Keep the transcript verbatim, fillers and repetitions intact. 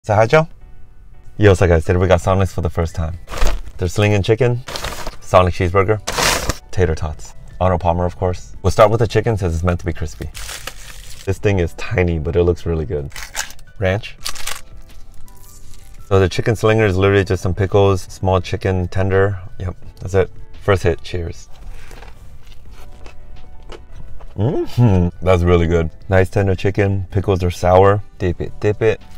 Sahajo? Yo, what's up guys? Today we got Sonic's for the first time. There's slinging chicken, Sonic cheeseburger, tater tots. Arnold Palmer, of course. We'll start with the chicken since it's meant to be crispy. This thing is tiny, but it looks really good. Ranch. So the chicken slinger is literally just some pickles, small chicken tender. Yep, that's it. First hit, cheers. Mm-hmm. That's really good. Nice tender chicken, pickles are sour. Dip it, dip it.